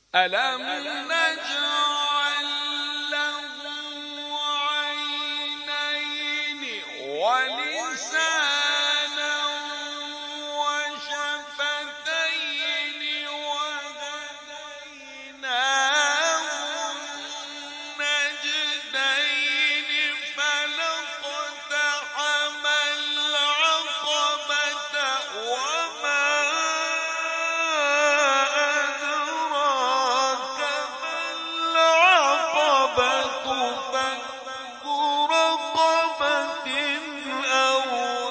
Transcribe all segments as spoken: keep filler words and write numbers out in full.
ألم نجعل له عينين ولسانا وشفتين وهديناه النجدين فلاقتحم العقبة وما أدراك ما العقبة فك رقبة أو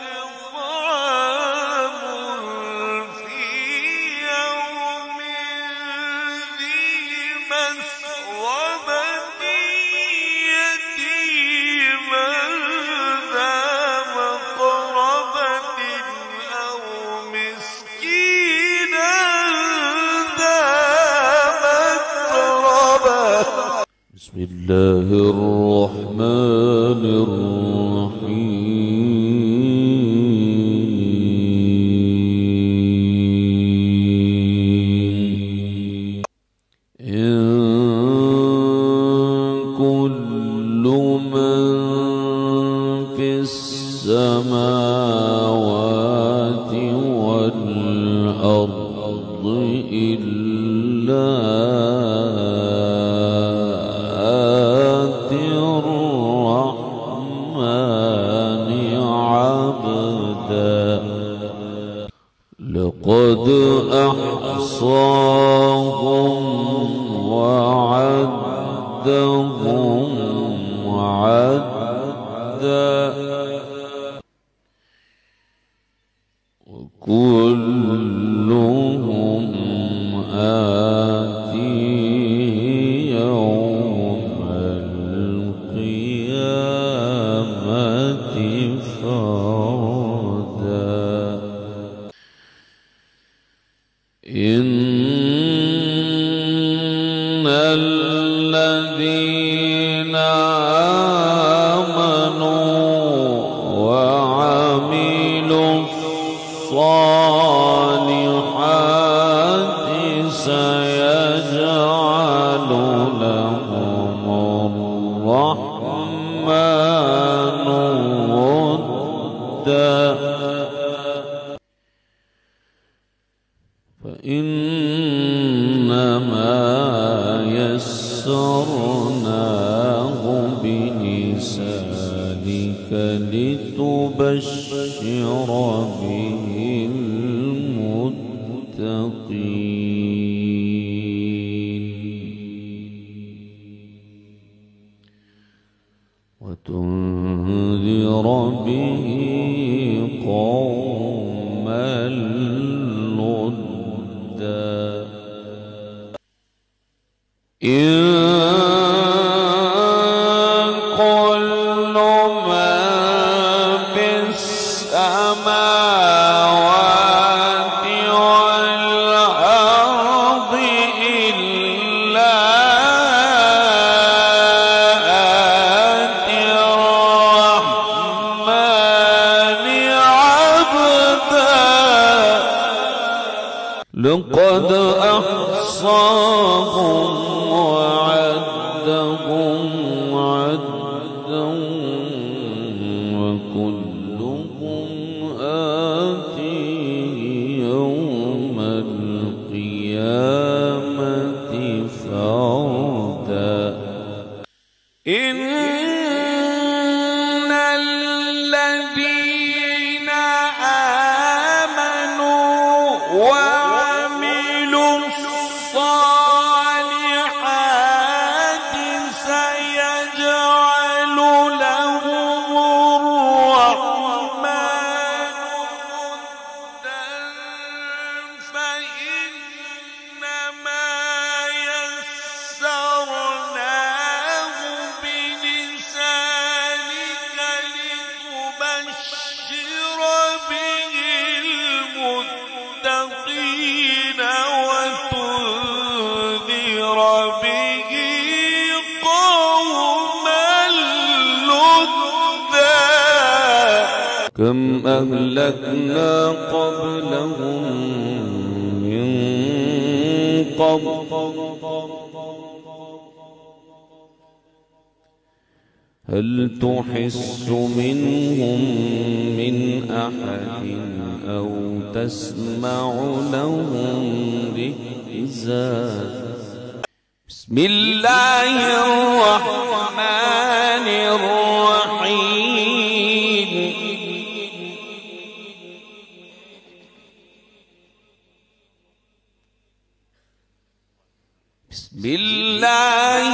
إطعام في يوم ذي مسغبة يتيما ذا مقربة أو مسكينا ذا متربة. بسم الله الرحمن الرحيم. إن كل من في السماوات والأرض إلا آتي الرحمن عبدا. لقد أحصاهم وعدهم عدا وكلهم آتيه يوم القيامة فردا. إن الذين آمنوا وعملوا الصالحات سيجعل لهم الرحمن ودا. فإنما يسرناه بلسانك لتبشر به المتقين وتنذر به قوما لدا. إن كل من في السماوات والأرض إلا آتي الرحمن عبدا. لقد أحصاهم وعدهم عدا وكلهم آتيه يوم القيامة فردا. إن الذين آمنوا وعملوا الصالحات سيجعل لهم الرحمن ودا. فإنما يسرناه بلسانك لتبشر به المتقين وتنذر به قوما لدا. كم أهلكنا قبلهم من قبل هل تحس منهم من أحد أو تسمع لهم ركزا بسم الله الرحمن الرحيم بسم الله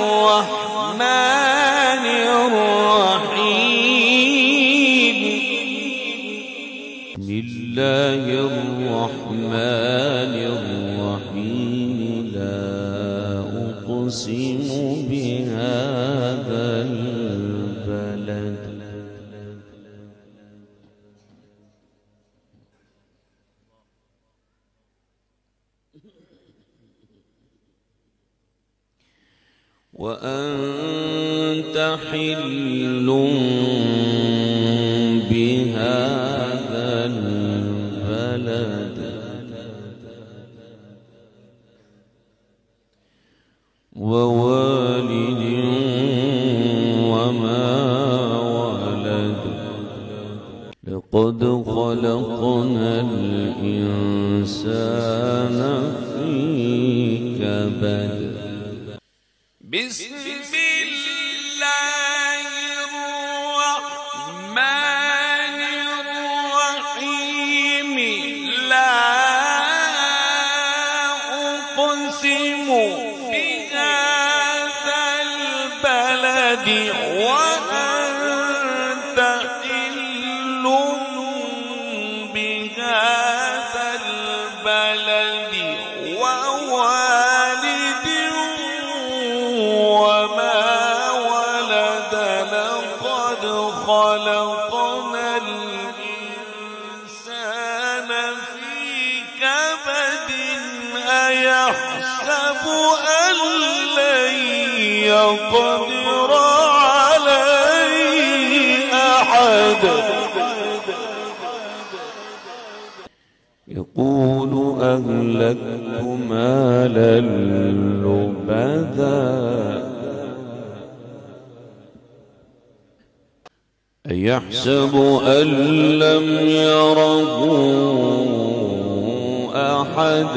الرحمن الرحيم بسم الله الرحمن الرحيم لا أقسم بهذا البلد وأنت حل بهذا البلد ووالد وما ولد لقد خلقنا الإنسان في كبد بسم الله الرحمن الرحيم لا أقسم بهذا البلد وأنت حل بهذا البلد ووالد خلقنا الإنسان في كبد أيحسب أن لن يقدر عليه أحد يقول أهلكت مالا لبدا أيحسب أن لم يره أحد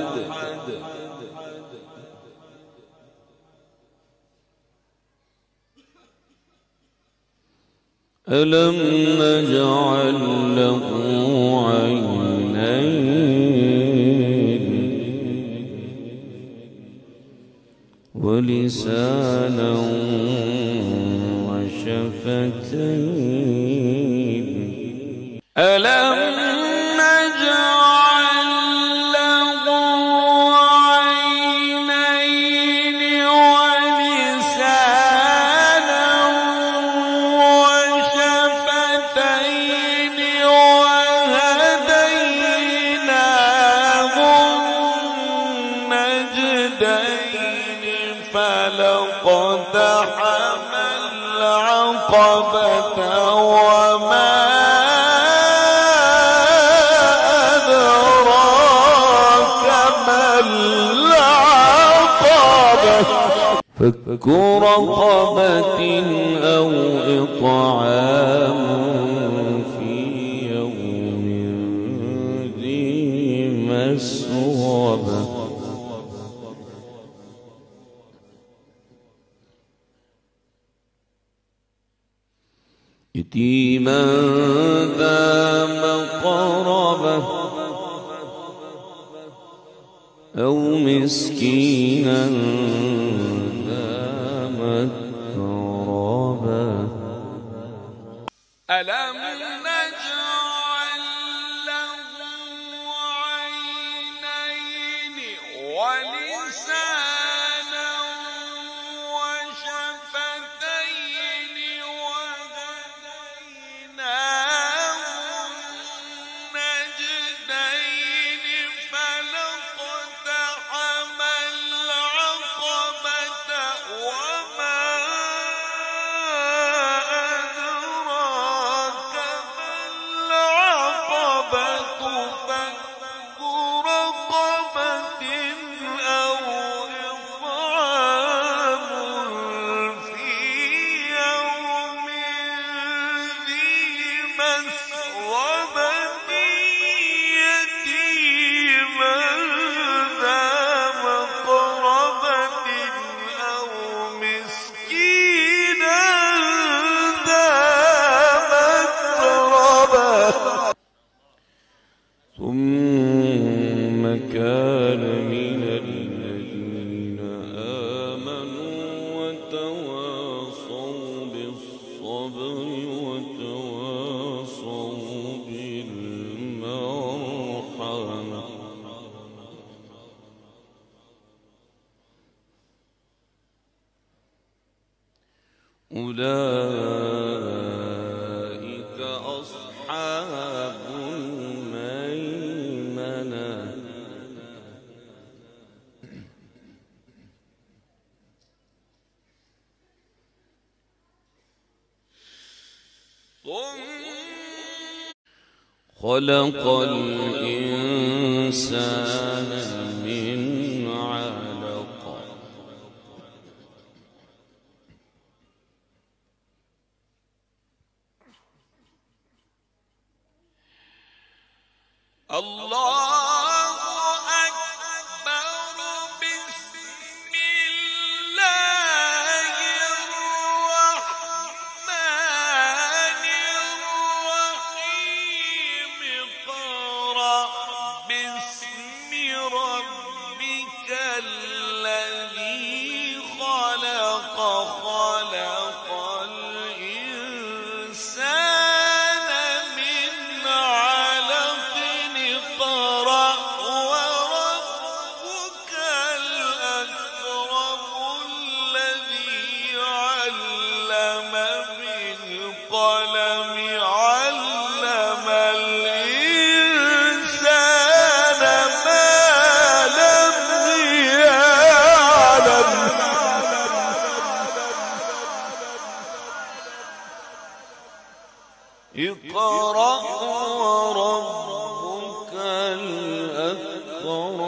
ألم نجعل له عينين ولسانا وشفتين ألم نجعل له عينين ولسانا وشفتين وهديناه النجدين فلاقتحم العقبة وما أدراك ما العقبة فك رقبة أو إطعام في يوم ذي مسغبة يتيما ذا مقربة أو مسكينا ذا متربة ألم نجعل له عينين ولسانا وشفتين وهديناه النجدين فلاقتحم العقبة وما أدراك ما العقبة فك رقبة أولئك أصحاب الميمنة خلق الإنسان من علق الله أكبر بسم الله الرحمن الرحيم اقرأ باسم ربك الذي خلق خلق الإنسان من علق اقرأ وربك الأكرم الذي علم بالقلم علم الإنسان ما لم يعلم اقرأ وربك الأكرم